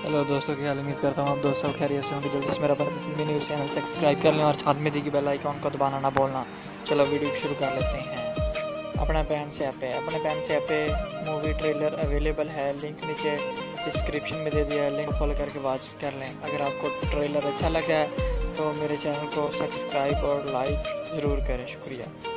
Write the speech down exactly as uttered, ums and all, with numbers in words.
Hello दोस्तों, की हाल। उम्मीद करता हूँ आप दोस्त सब खैरियत से होंगे। जल्दी से मेरा न्यूज़ चैनल सब्सक्राइब कर लें और साथ में दी की बेल आइकन को दबाना ना भूलना। चलो वीडियो शुरू कर लेते हैं। अपना पैन से ऐप है, अपने पैन से ऐप पे मूवी ट्रेलर अवेलेबल है। लिंक नीचे डिस्क्रिप्शन में दे दिया है, लिंक फॉलो करके वॉच कर लें। अगर आपको ट्रेलर अच्छा लगा है तो मेरे चैनल को सब्सक्राइब और लाइक ज़रूर करें। शुक्रिया।